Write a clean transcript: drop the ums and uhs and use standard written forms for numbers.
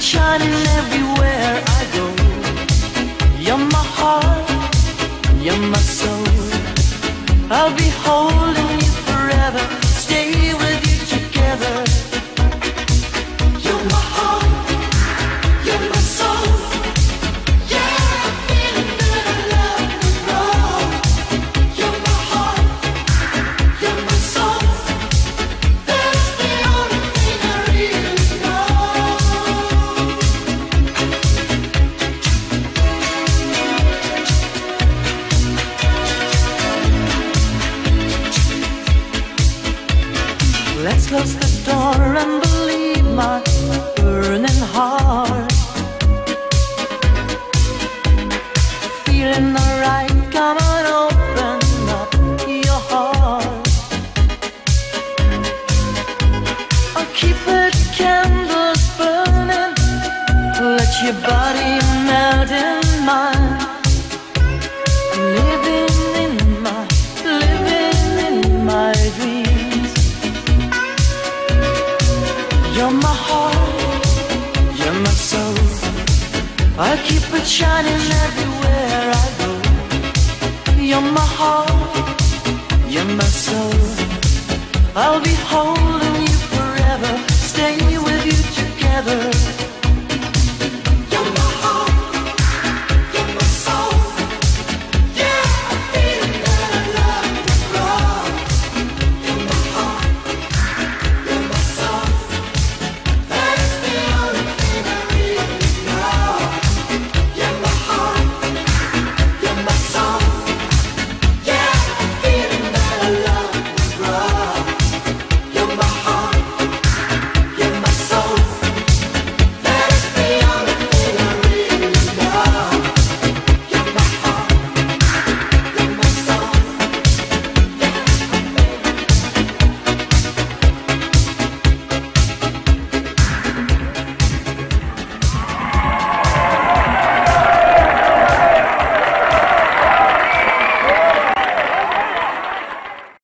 shining everywhere I go. You're my heart, you're my soul. I'll be holding you forever, stay with you together. You're my heart, you're my soul. Yeah, I'm feeling that I love and roll. You're my heart, you're my soul. That's the only thing I really know. Let's close the door and believe my burning heart. Feeling alright, come on, open up your heart. I'll keep the candles burning, let your body melt in mine. I'm living in my dreams. You're my heart, you're my soul. I'll keep it shining everywhere I go. You're my heart, you're my soul. I'll be holding you forever, stay with you together.